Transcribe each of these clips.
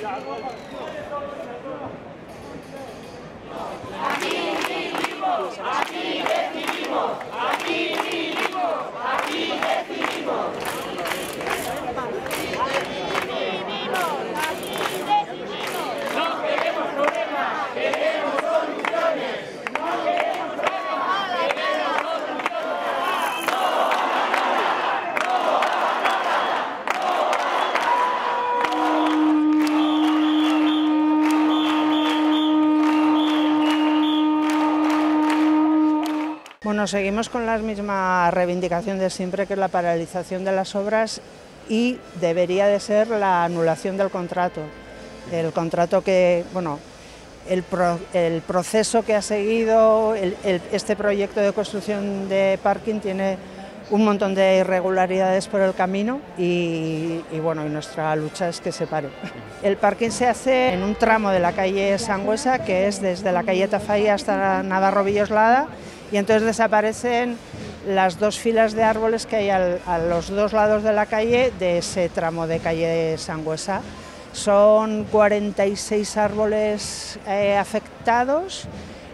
Bueno, seguimos con la misma reivindicación de siempre, que es la paralización de las obras, y debería de ser la anulación del contrato. El contrato que, bueno, el proceso que ha seguido este proyecto de construcción de parking tiene un montón de irregularidades por el camino y bueno, y nuestra lucha es que se pare. El parking se hace en un tramo de la calle Sangüesa, que es desde la calle Tafalla hasta Navarro Villoslada, y entonces desaparecen las dos filas de árboles que hay a los dos lados de la calle de ese tramo de calle Sangüesa. Son 46 árboles afectados,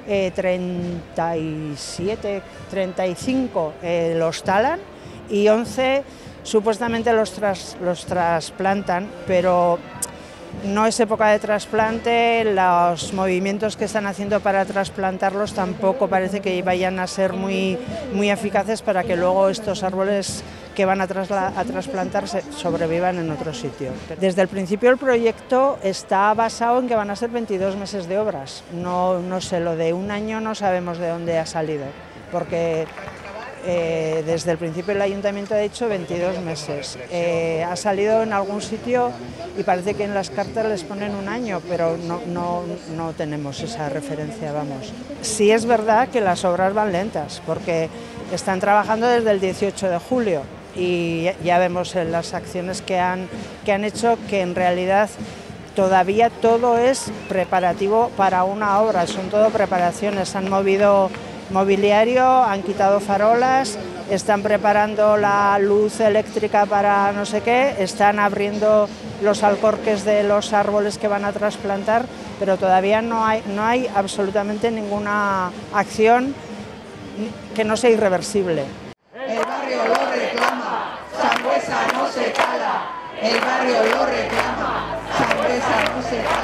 35 los talan y 11 supuestamente los trasplantan, pero no es época de trasplante. Los movimientos que están haciendo para trasplantarlos tampoco parece que vayan a ser muy eficaces para que luego estos árboles que van a trasplantarse sobrevivan en otro sitio. Desde el principio el proyecto está basado en que van a ser 22 meses de obras. No sé, lo de un año no sabemos de dónde ha salido, porque desde el principio el ayuntamiento ha dicho 22 meses. Ha salido en algún sitio y parece que en las cartas les ponen un año, pero no tenemos esa referencia, vamos. Sí es verdad que las obras van lentas, porque están trabajando desde el 18 de julio y ya vemos en las acciones que han hecho que en realidad todavía todo es preparativo para una obra, son todo preparaciones. Han movido mobiliario, han quitado farolas, están preparando la luz eléctrica para no sé qué, están abriendo los alcorques de los árboles que van a trasplantar, pero todavía no hay absolutamente ninguna acción que no sea irreversible. El barrio lo reclama, Sangüesa no se cala, el barrio lo reclama, Sangüesa no se cala.